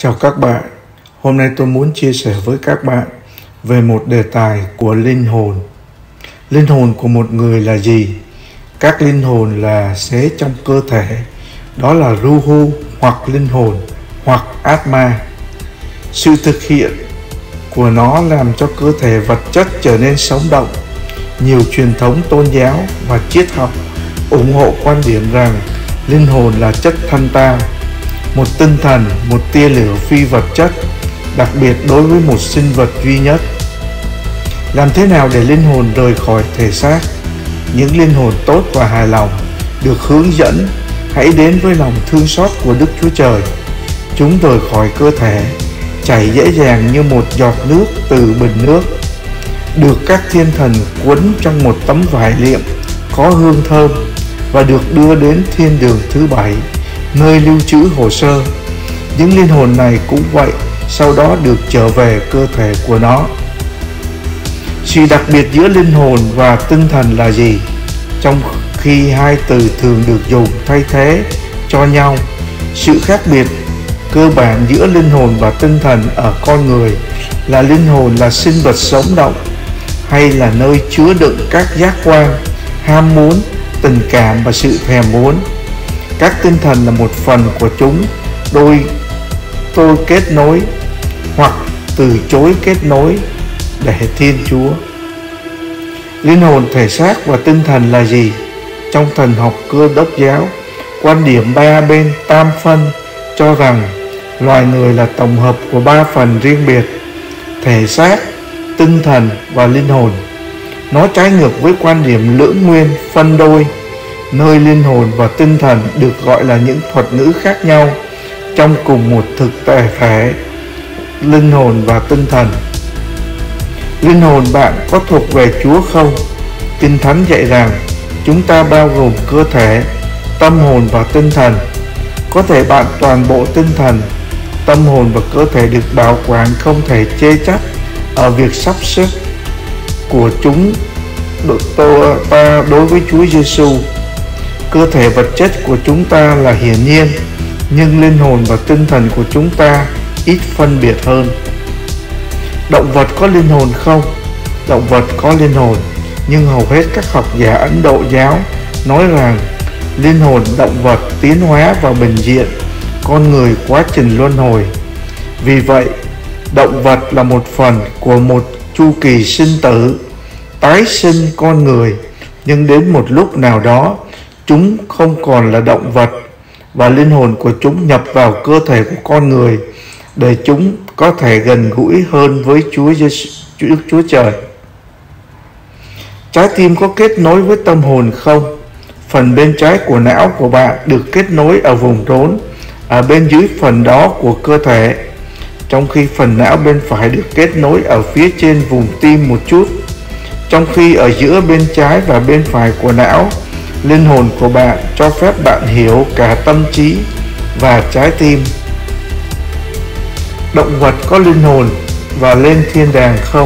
Chào các bạn, hôm nay tôi muốn chia sẻ với các bạn về một đề tài của linh hồn. Linh hồn của một người là gì? Các linh hồn là xế trong cơ thể, đó là Ruhu hoặc linh hồn hoặc Atma. Sự thực hiện của nó làm cho cơ thể vật chất trở nên sống động. Nhiều truyền thống tôn giáo và triết học ủng hộ quan điểm rằng linh hồn là chất thanh tao, một tinh thần, một tia lửa phi vật chất, đặc biệt đối với một sinh vật duy nhất. Làm thế nào để linh hồn rời khỏi thể xác? Những linh hồn tốt và hài lòng được hướng dẫn hãy đến với lòng thương xót của Đức Chúa Trời. Chúng rời khỏi cơ thể, chảy dễ dàng như một giọt nước từ bình nước, được các thiên thần quấn trong một tấm vải liệm có hương thơm và được đưa đến thiên đường thứ 7, nơi lưu trữ hồ sơ. Những linh hồn này cũng vậy, sau đó được trở về cơ thể của nó. Sự đặc biệt giữa linh hồn và tinh thần là gì? Trong khi hai từ thường được dùng thay thế cho nhau, sự khác biệt cơ bản giữa linh hồn và tinh thần ở con người là linh hồn là sinh vật sống động, hay là nơi chứa đựng các giác quan, ham muốn, tình cảm và sự thèm muốn. Các tinh thần là một phần của chúng, tôi kết nối hoặc từ chối kết nối để Thiên Chúa. Linh hồn, thể xác và tinh thần là gì? Trong thần học Cơ Đốc giáo, quan điểm ba bên tam phân cho rằng loài người là tổng hợp của ba phần riêng biệt: thể xác, tinh thần và linh hồn. Nó trái ngược với quan điểm lưỡng nguyên phân đôi, nơi linh hồn và tinh thần được gọi là những thuật ngữ khác nhau trong cùng một thực thể, linh hồn và tinh thần. Linh hồn bạn có thuộc về Chúa không? Kinh Thánh dạy rằng chúng ta bao gồm cơ thể, tâm hồn và tinh thần. Có thể bạn toàn bộ tinh thần, tâm hồn và cơ thể được bảo quản không thể chê trách ở việc sắp xếp của chúng ta đối với Chúa Giêsu. Cơ thể vật chất của chúng ta là hiển nhiên, nhưng linh hồn và tinh thần của chúng ta ít phân biệt hơn. Động vật có linh hồn không? Động vật có linh hồn, nhưng hầu hết các học giả Ấn Độ giáo nói rằng linh hồn động vật tiến hóa vào bình diện con người quá trình luân hồi. Vì vậy, động vật là một phần của một chu kỳ sinh tử, tái sinh con người, nhưng đến một lúc nào đó chúng không còn là động vật và linh hồn của chúng nhập vào cơ thể của con người để chúng có thể gần gũi hơn với Đức Chúa Trời. Trái tim có kết nối với tâm hồn không? Phần bên trái của não của bạn được kết nối ở vùng rốn, ở bên dưới phần đó của cơ thể, trong khi phần não bên phải được kết nối ở phía trên vùng tim một chút. Trong khi ở giữa bên trái và bên phải của não, linh hồn của bạn cho phép bạn hiểu cả tâm trí và trái tim. Động vật có linh hồn và lên thiên đàng không?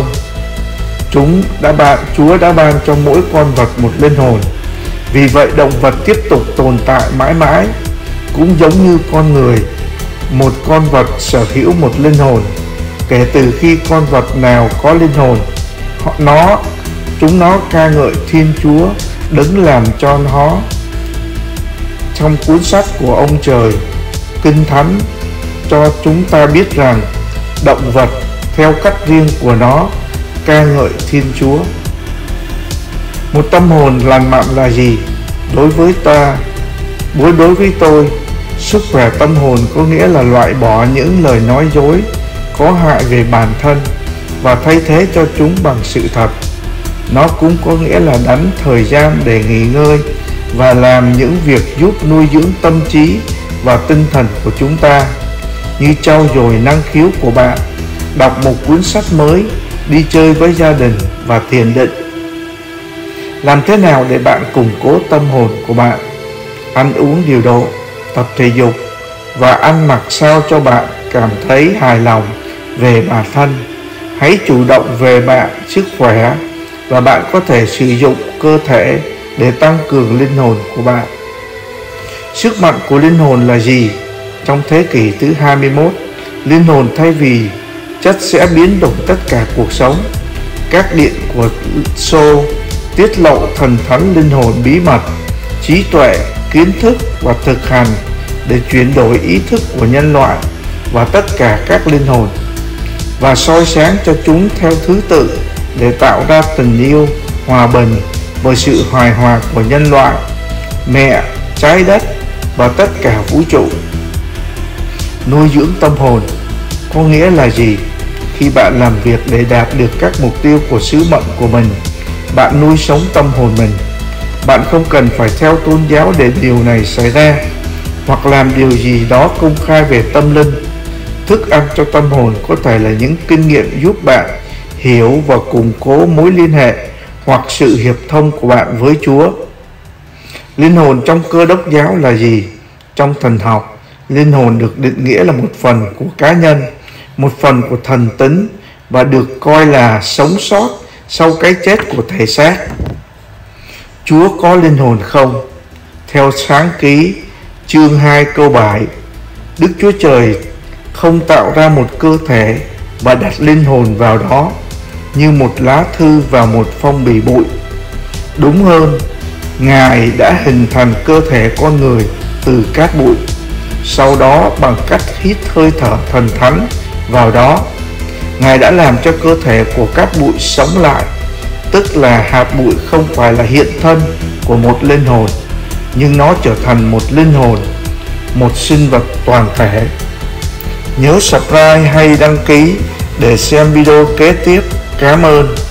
Chúa đã ban cho mỗi con vật một linh hồn. Vì vậy động vật tiếp tục tồn tại mãi mãi, cũng giống như con người. Một con vật sở hữu một linh hồn. Kể từ khi con vật nào có linh hồn, chúng nó ca ngợi Thiên Chúa, đấng làm cho nó. Trong cuốn sách của ông trời, Kinh Thánh cho chúng ta biết rằng động vật theo cách riêng của nó ca ngợi Thiên Chúa. Một tâm hồn lành mạnh là gì? Đối với tôi, sức khỏe tâm hồn có nghĩa là loại bỏ những lời nói dối có hại về bản thân và thay thế cho chúng bằng sự thật. Nó cũng có nghĩa là đánh thời gian để nghỉ ngơi và làm những việc giúp nuôi dưỡng tâm trí và tinh thần của chúng ta, như trau dồi năng khiếu của bạn, đọc một cuốn sách mới, đi chơi với gia đình và thiền định. Làm thế nào để bạn củng cố tâm hồn của bạn? Ăn uống điều độ, tập thể dục và ăn mặc sao cho bạn cảm thấy hài lòng về bản thân. Hãy chủ động về sức khỏe và bạn có thể sử dụng cơ thể để tăng cường linh hồn của bạn. Sức mạnh của linh hồn là gì? Trong thế kỷ thứ 21, Linh hồn thay vì chất sẽ biến đổi tất cả cuộc sống. Các điện của Soul tiết lộ thần thánh linh hồn bí mật, trí tuệ, kiến thức và thực hành để chuyển đổi ý thức của nhân loại và tất cả các linh hồn, và soi sáng cho chúng theo thứ tự để tạo ra tình yêu, hòa bình và sự hài hòa của nhân loại, mẹ, trái đất và tất cả vũ trụ. Nuôi dưỡng tâm hồn có nghĩa là gì? Khi bạn làm việc để đạt được các mục tiêu của sứ mệnh của mình, bạn nuôi sống tâm hồn mình. Bạn không cần phải theo tôn giáo để điều này xảy ra, hoặc làm điều gì đó công khai về tâm linh. Thức ăn cho tâm hồn có thể là những kinh nghiệm giúp bạn hiểu và củng cố mối liên hệ hoặc sự hiệp thông của bạn với Chúa. Linh hồn trong Cơ Đốc giáo là gì? Trong thần học, linh hồn được định nghĩa là một phần của cá nhân, một phần của thần tính, và được coi là sống sót sau cái chết của thể xác. Chúa có linh hồn không? Theo Sáng Ký chương 2 câu 7, Đức Chúa Trời không tạo ra một cơ thể và đặt linh hồn vào đó như một lá thư vào một phong bì bụi. Đúng hơn, Ngài đã hình thành cơ thể con người từ cát bụi. Sau đó, bằng cách hít hơi thở thần thánh vào đó, Ngài đã làm cho cơ thể của cát bụi sống lại. Tức là hạt bụi không phải là hiện thân của một linh hồn, nhưng nó trở thành một linh hồn, một sinh vật toàn thể. Nhớ subscribe hay đăng ký để xem video kế tiếp. Cảm ơn.